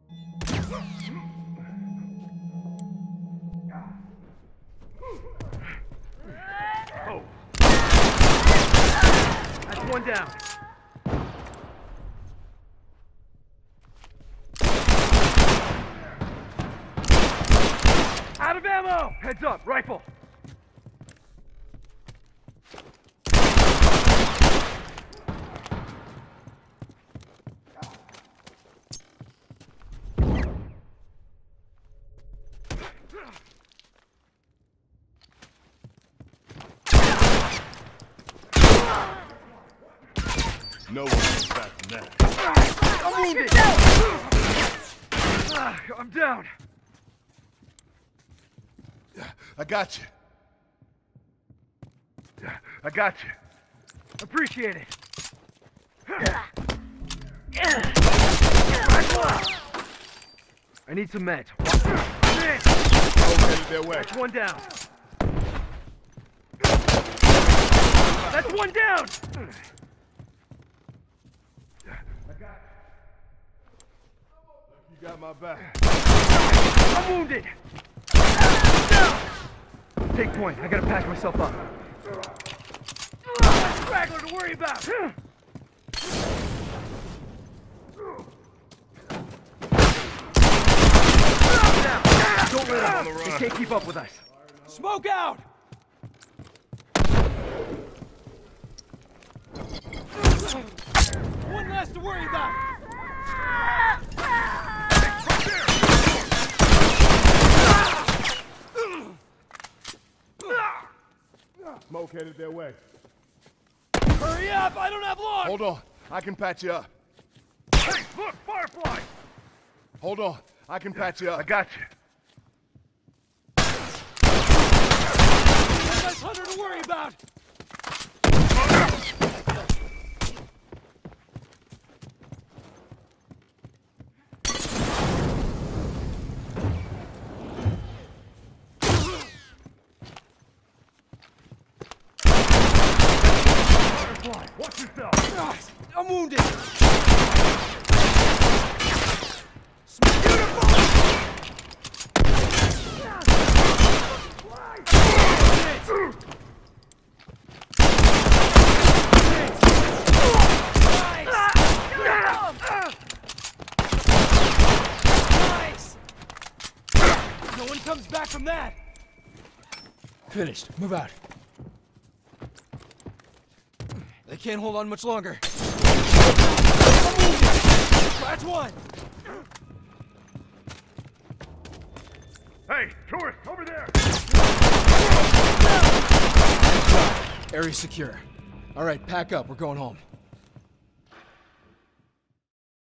Oh. That's one down. Out of ammo! Heads up, rifle! No one comes back from that. I'm wounded! I'm down! I got you. I got you. Appreciate it. I need some meds. Okay, their way. That's one down. That's one down! You got my back. I'm wounded! Down! Take point. I gotta patch myself up. Straggler to worry about! Don't let him. They can't keep up with us. Smoke out! One less to worry about! Smoke headed their way. Hurry up! I don't have long! Hold on. I can patch you up. Hey, look! Firefly! Hold on. I can patch you up. I got you. One less hunter to worry about! Watch yourself! I'm wounded! Beautiful! Nice! No one comes back from that! Finished. Move out. They can't hold on much longer. That's one! Hey, tourist, over there! Area secure. All right, pack up. We're going home.